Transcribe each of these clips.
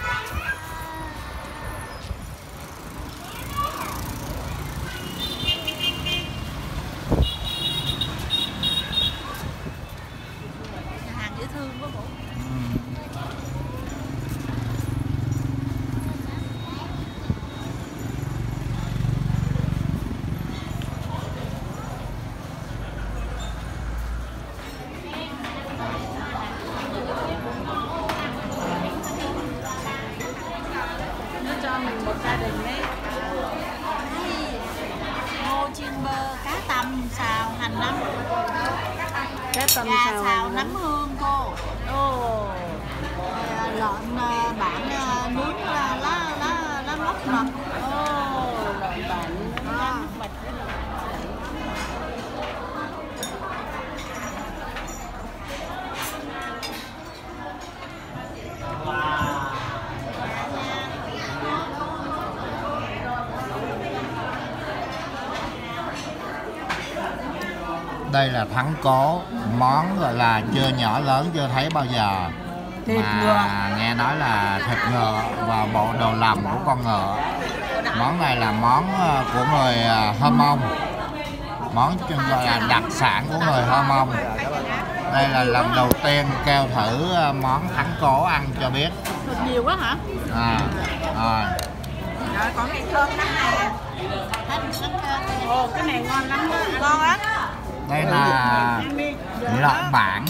Hàng dễ thương quá bộ. Nó cho mình một gia đình đấy. Ngô chiên bơ, cá tầm xào hành nấm, Cá tầm gà xào nấm hương cô. Ồ. Lợn bản nướng lá mốc mật. Ồ, lợn bản lá mật. Đây là thắng cố, món gọi là chưa nhỏ lớn chưa thấy bao giờ. Thịt mà ngựa. nghe nói là thịt ngựa và bộ đầu lòng của con ngựa. Món này là món của người Hơ Mông, món gọi là đặc sản của người Hơ Mông. Đây là lần đầu tiên kêu thử món thắng cố ăn cho biết. Thịt nhiều quá hả? Rồi. Rồi còn cái thơm lắm nè. Ồ, cái này ngon lắm đó. Ngon lắm. Đây là lợn bản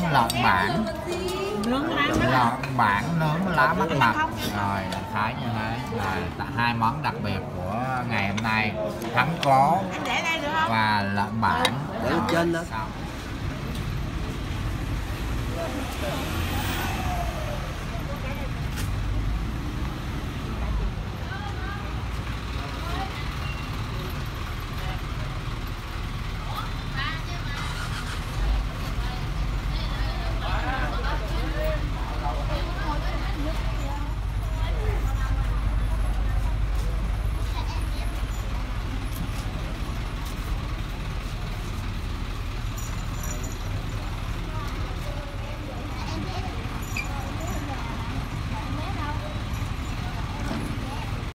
nướng lá mắc mật. Rồi thái như thế. Rồi hai món đặc biệt của ngày hôm nay, thắng cố Anh để đây được không? và lợn bản. Để lên trên đó. Xong.